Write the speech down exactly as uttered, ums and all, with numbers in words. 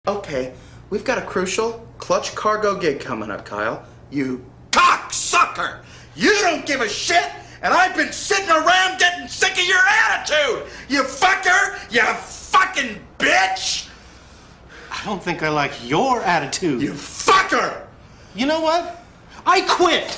Okay, we've got a crucial clutch cargo gig coming up, Kyle. You cocksucker! You don't give a shit, and I've been sitting around getting sick of your attitude! You fucker! You fucking bitch! I don't think I like your attitude. You fucker! You know what? I quit!